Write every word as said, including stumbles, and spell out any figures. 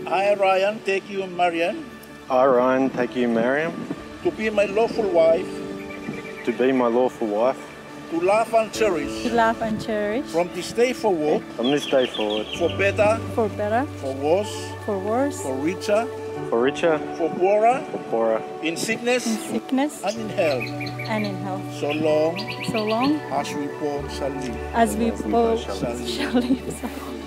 I, Ryan, take you, Maryam, I, Ryan, take you, Maryam, to be my lawful wife, to be my lawful wife, to love and cherish, to love and cherish, from this day forward, from this day forward, for better, for better, for worse, for worse, for richer, for richer, for poorer, for poorer, in sickness in sickness and in health, and in health, so long so long as we both shall live. as we both shall live. shall live.